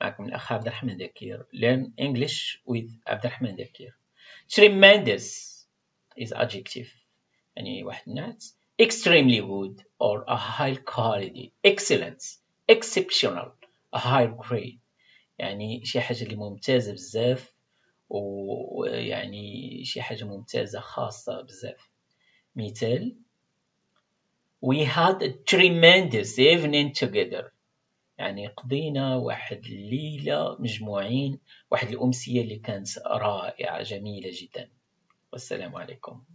معكم الأخ عبد الرحمن دكير. Learn English with عبد الرحمن دكير. Tremendous is adjective، يعني واحد النعت. Extremely good or a high quality. Excellent، exceptional، a high grade، يعني شي حاجة اللي ممتازة بزاف، ويعني شي حاجة ممتازة خاصة بزاف. مثال: We had a tremendous evening together، يعني قضينا واحد الليلة مجموعين، واحد الأمسية اللي كانت رائعة جميلة جدا. والسلام عليكم.